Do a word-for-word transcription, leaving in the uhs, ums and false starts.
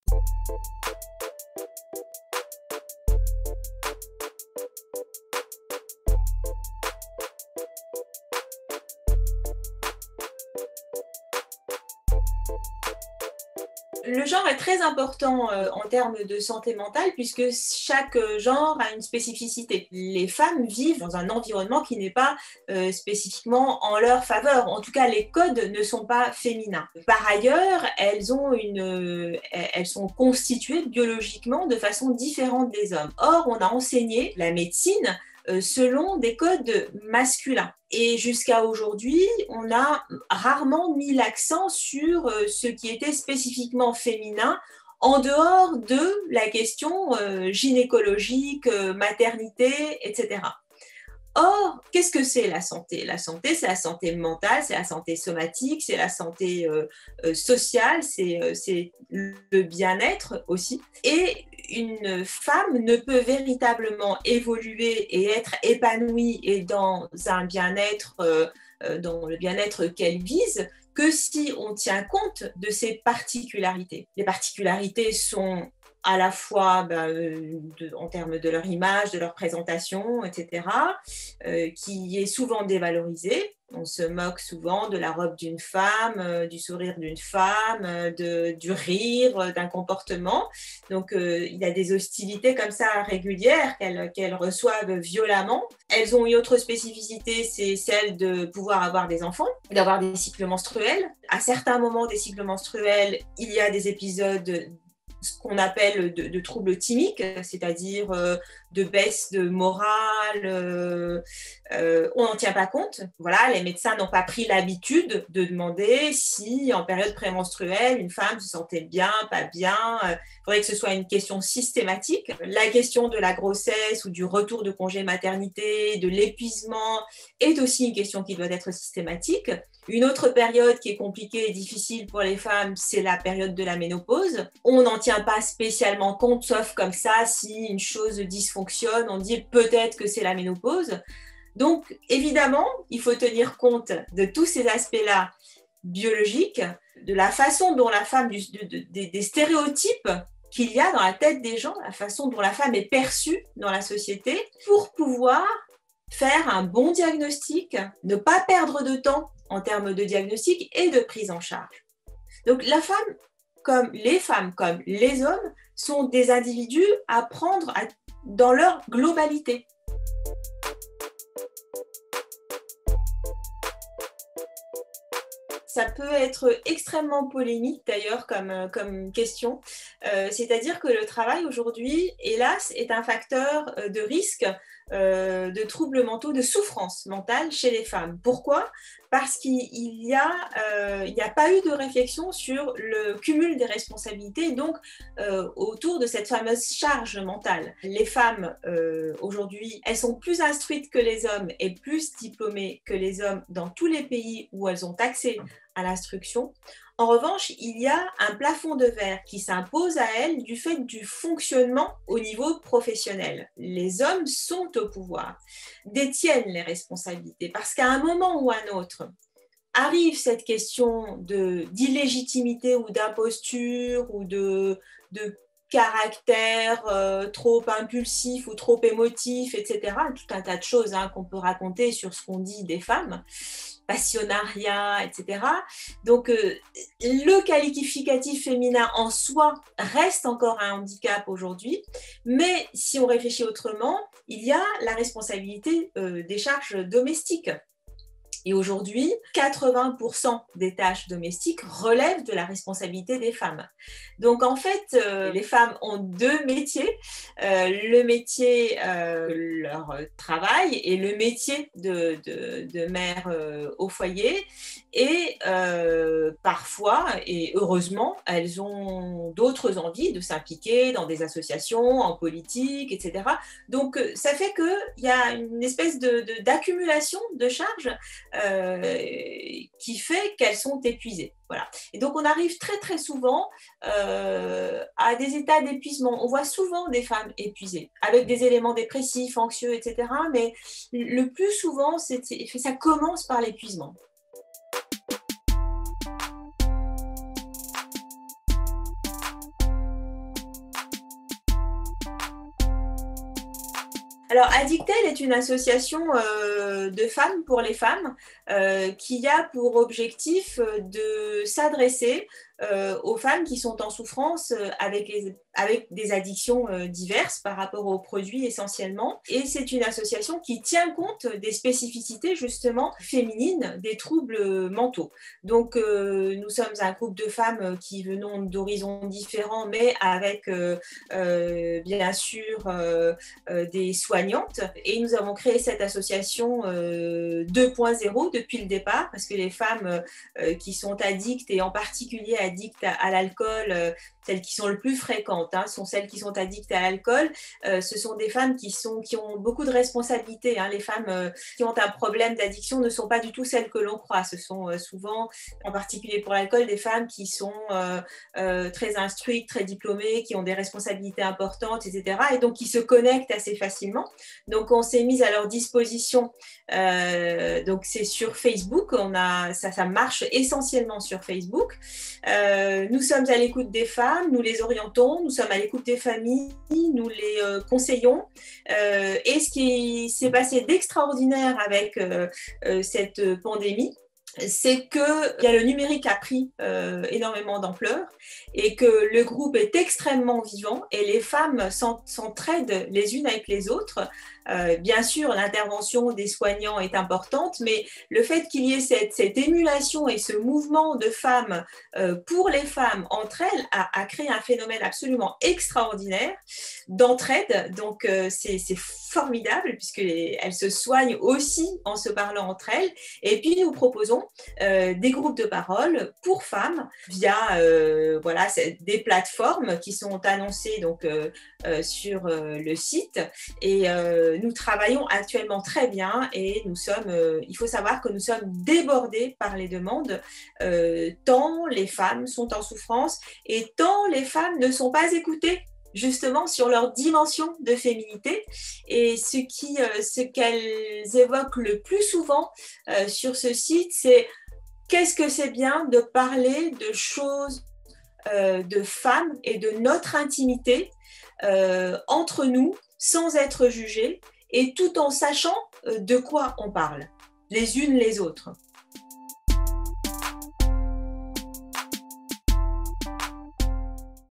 Le genre est très important euh, en termes de santé mentale puisque chaque euh, genre a une spécificité. Les femmes vivent dans un environnement qui n'est pas euh, spécifiquement en leur faveur. En tout cas, les codes ne sont pas féminins. Par ailleurs, elles, ont une, euh, elles sont constituées biologiquement de façon différente des hommes. Or, on a enseigné la médecine selon des codes masculins. Et jusqu'à aujourd'hui, on a rarement mis l'accent sur ce qui était spécifiquement féminin en dehors de la question gynécologique, maternité, et cetera. Or, qu'est-ce que c'est la santé? La santé, c'est la santé mentale, c'est la santé somatique, c'est la santé euh, euh, sociale, c'est euh, le bien-être aussi. Et une femme ne peut véritablement évoluer et être épanouie et dans un bien-être, euh, dans le bien-être qu'elle vise, que si on tient compte de ses particularités. Les particularités sont à la fois ben, de, en termes de leur image, de leur présentation, et cetera, euh, qui est souvent dévalorisée. On se moque souvent de la robe d'une femme, euh, du sourire d'une femme, euh, de, du rire, euh, d'un comportement. Donc, euh, il y a des hostilités comme ça régulières qu'elles qu'elles reçoivent violemment. Elles ont une autre spécificité, c'est celle de pouvoir avoir des enfants, d'avoir des cycles menstruels. À certains moments des cycles menstruels, il y a des épisodes ce qu'on appelle de, de troubles thymiques, c'est-à-dire euh, de baisse de morale, euh, euh, on n'en tient pas compte. Voilà, les médecins n'ont pas pris l'habitude de demander si, en période prémenstruelle, une femme se sentait bien, pas bien. Il euh, faudrait que ce soit une question systématique. La question de la grossesse ou du retour de congé maternité, de l'épuisement, est aussi une question qui doit être systématique. Une autre période qui est compliquée et difficile pour les femmes, c'est la période de la ménopause. On n'en tient pas spécialement compte, sauf comme ça, si une chose dysfonctionne, on dit peut-être que c'est la ménopause. Donc, évidemment, il faut tenir compte de tous ces aspects-là biologiques, de la façon dont la femme, du, de, de, des, des stéréotypes qu'il y a dans la tête des gens, la façon dont la femme est perçue dans la société, pour pouvoir faire un bon diagnostic, ne pas perdre de temps en termes de diagnostic et de prise en charge. Donc la femme, comme les femmes, comme les hommes, sont des individus à prendre à, dans leur globalité. Ça peut être extrêmement polémique d'ailleurs comme, comme question, euh, c'est-à-dire que le travail aujourd'hui, hélas, est un facteur de risque euh, de troubles mentaux, de souffrance mentale chez les femmes. Pourquoi ? Parce qu'il n'y a, euh, a pas eu de réflexion sur le cumul des responsabilités, donc euh, autour de cette fameuse charge mentale. Les femmes, euh, aujourd'hui, elles sont plus instruites que les hommes et plus diplômées que les hommes dans tous les pays où elles ont accès à l'instruction. En revanche, il y a un plafond de verre qui s'impose à elles du fait du fonctionnement au niveau professionnel. Les hommes sont au pouvoir, détiennent les responsabilités, parce qu'à un moment ou à un autre, arrive cette question de, d'illégitimité ou d'imposture ou de, de caractère euh, trop impulsif ou trop émotif, et cetera. Tout un tas de choses hein, qu'on peut raconter sur ce qu'on dit des femmes. Passionnariat, et cetera. Donc, euh, le qualificatif féminin en soi reste encore un handicap aujourd'hui, mais si on réfléchit autrement, il y a la responsabilité euh, des charges domestiques. Et aujourd'hui, quatre-vingts pour cent des tâches domestiques relèvent de la responsabilité des femmes. Donc en fait, euh, les femmes ont deux métiers, euh, le métier, euh, leur travail et le métier de, de, de mère euh, au foyer. Et euh, parfois, et heureusement, elles ont d'autres envies de s'impliquer dans des associations, en politique, et cetera. Donc ça fait qu'il y a une espèce de, de, d'accumulation de charges Euh, qui fait qu'elles sont épuisées. Voilà. Et donc, on arrive très, très souvent euh, à des états d'épuisement. On voit souvent des femmes épuisées, avec des éléments dépressifs, anxieux, et cetera. Mais le plus souvent, c'est, ça commence par l'épuisement. Alors, Addictel est une association euh, de femmes pour les femmes euh, qui a pour objectif euh, de s'adresser euh, aux femmes qui sont en souffrance euh, avec, les, avec des addictions euh, diverses par rapport aux produits essentiellement. Et c'est une association qui tient compte des spécificités justement féminines des troubles mentaux. Donc, euh, nous sommes un groupe de femmes qui venons d'horizons différents, mais avec euh, euh, bien sûr euh, euh, des soignantes. Et nous avons créé cette association euh, deux point zéro depuis le départ, parce que les femmes euh, qui sont addictes, et en particulier addictes à, à l'alcool, euh, celles qui sont le plus fréquentes, hein, sont celles qui sont addictes à l'alcool. Euh, ce sont des femmes qui, sont, qui ont beaucoup de responsabilités. Hein. Les femmes euh, qui ont un problème d'addiction ne sont pas du tout celles que l'on croit. Ce sont euh, souvent, en particulier pour l'alcool, des femmes qui sont euh, euh, très instruites, très diplômées, qui ont des responsabilités importantes, et cetera. Et donc qui se connectent assez facilement. Donc on s'est mis à leur disposition. Euh, donc c'est sur Facebook. On a, ça, ça marche essentiellement sur Facebook. Euh, nous sommes à l'écoute des femmes. Nous les orientons, nous sommes à l'écoute des familles, nous les euh, conseillons. Euh, et ce qui s'est passé d'extraordinaire avec euh, euh, cette pandémie, c'est que le numérique a pris euh, énormément d'ampleur et que le groupe est extrêmement vivant et les femmes s'entraident les unes avec les autres. Euh, bien sûr, l'intervention des soignants est importante, mais le fait qu'il y ait cette, cette émulation et ce mouvement de femmes euh, pour les femmes entre elles a, a créé un phénomène absolument extraordinaire d'entraide. Donc, euh, c'est formidable puisqu'elles se soignent aussi en se parlant entre elles. Et puis, nous proposons euh, des groupes de parole pour femmes via euh, voilà, des plateformes qui sont annoncées donc, euh, euh, sur euh, le site. Et euh, nous travaillons actuellement très bien et nous sommes, euh, il faut savoir que nous sommes débordés par les demandes, euh, tant les femmes sont en souffrance et tant les femmes ne sont pas écoutées justement sur leur dimension de féminité. Et ce qui, euh, ce qu'elles évoquent le plus souvent euh, sur ce site, c'est qu'est-ce que c'est bien de parler de choses, euh, de femmes et de notre intimité euh, entre nous, sans être jugées, et tout en sachant de quoi on parle, les unes les autres.